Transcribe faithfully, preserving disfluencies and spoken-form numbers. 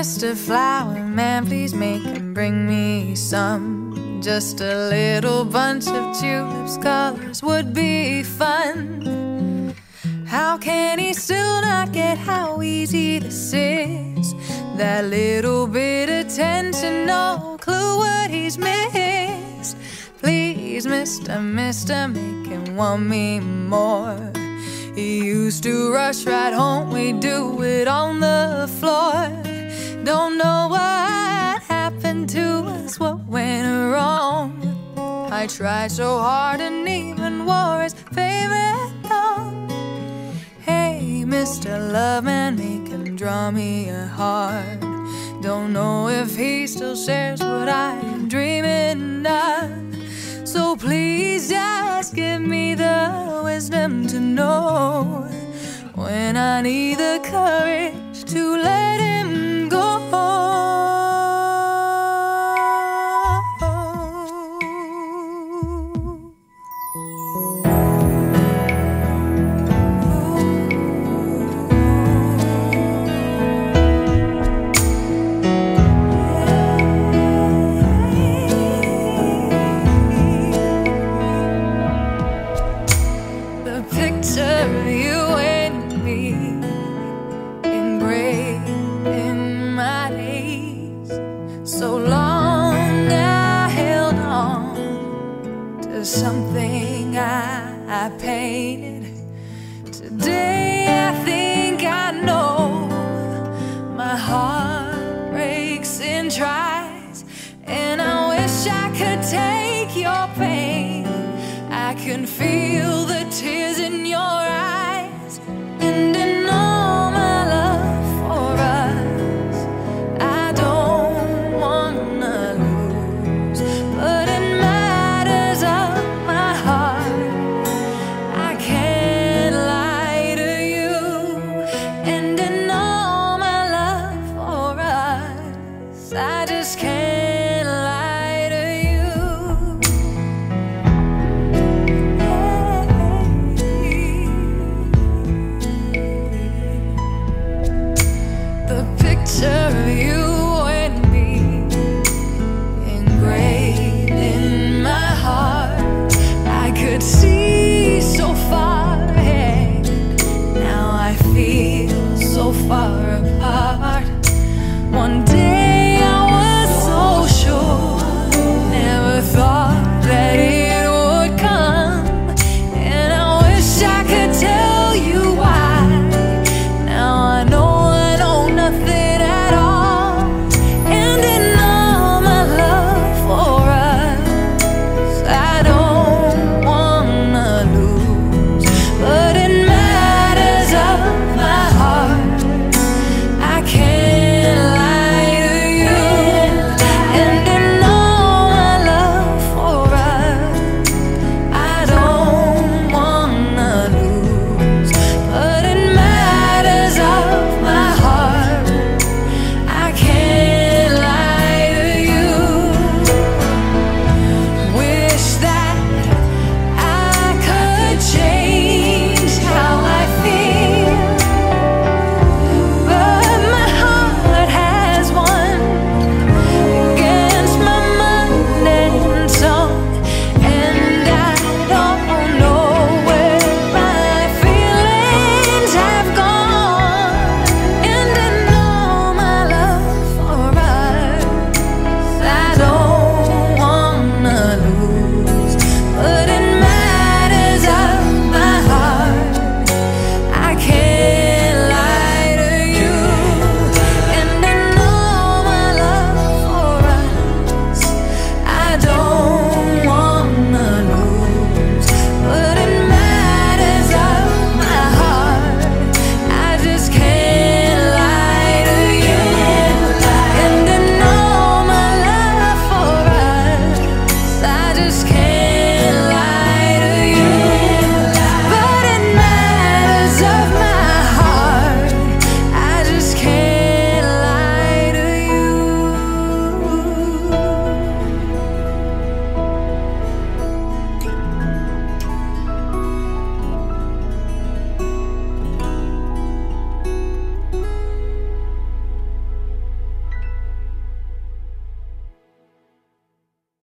Mister Flower Man, please make him bring me some. Just a little bunch of tulips, colors would be fun. How can he still not get how easy this is? That little bit of tension, no clue what he's missed. Please, Mister Mister, make him want me more. He used to rush right home, we do it on the floor. Don't know what happened to us, what went wrong. I tried so hard and even wore his favorite thong. Hey, Mister Loveman, make him draw me a heart. Don't know if he still shares what I am dreaming of. So please just give me the wisdom to know when I need the courage to let him go. Picture of you and me engraved in my days. So long I held on to something I, I painted. Today I think I know my heart breaks and tries, and I wish I could take your pain. I can feel the tears in your eyes, and in all my love for us, I don't wanna lose. But in matters of my heart, I can't lie to you. And in all my love for us, I just can't lie to you. The picture of you